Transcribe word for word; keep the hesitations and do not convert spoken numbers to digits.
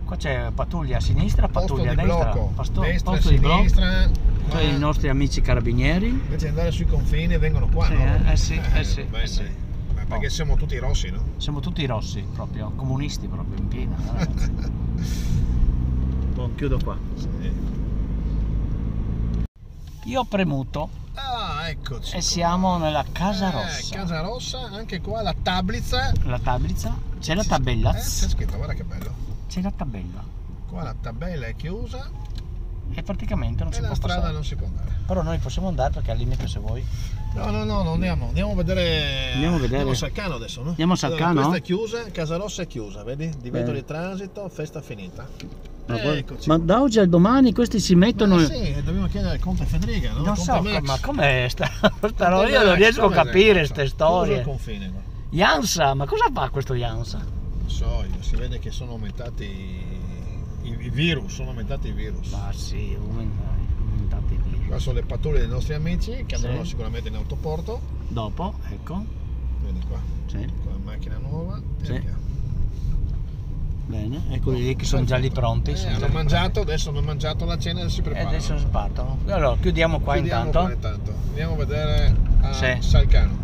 Qua c'è pattuglia a sinistra, pattuglia a destra, posto, destra, posto di sinistra, blocco, cioè i nostri amici carabinieri. Invece di andare sui confini vengono qua, sì, no? Eh, eh sì, eh, eh sì, beh, eh sì. Ma perché oh. siamo tutti rossi, no? Siamo tutti rossi, proprio, comunisti proprio, in piena, ragazzi. Bon, chiudo qua. Sì. Io ho premuto. Ah, eccoci. E qua. siamo nella Casa Rossa. Eh, Casa Rossa, anche qua la tabliza. La tabliza, c'è la tabella. Eh, c'è scritto, guarda che bello. C'è la tabella. Qua la tabella è chiusa. E praticamente non e si la può strada passare. non si può andare. Però noi possiamo andare perché al limite se vuoi. No, no, no, non andiamo. Andiamo a vedere. Andiamo a vedere. Andiamo a Salcano adesso, no? Andiamo a Salcano? Allora, questa è chiusa, Casa Rossa è chiusa, vedi? Divieto Bene. di transito, festa finita. Ma, Eh, ma da oggi al domani questi si mettono. Ma sì, dobbiamo chiedere al conte Federica, no? Non Conte so, Max. ma com'è sta, sta Conte io non Max, riesco a come capire è? queste Chiuso storie. il confine, no? Jansa, ma cosa fa questo Jansa? Non so, si vede che sono aumentati i, i virus, sono aumentati i virus. Ma sì, aumentati, aumentati i virus. Qua sono le pattuglie dei nostri amici che andranno Sì. sicuramente in autoporto. Dopo, ecco. Vedi qua, Sì. con la macchina nuova. Sì. E via. Bene, eccoli lì che sono già lì pronti. Eh, sono già hanno lì mangiato, pronti. adesso hanno mangiato la cena e si E preparano. adesso si partono. Allora, chiudiamo qua Chiudiamo intanto. qua intanto. Andiamo a vedere a Sì. Salcano.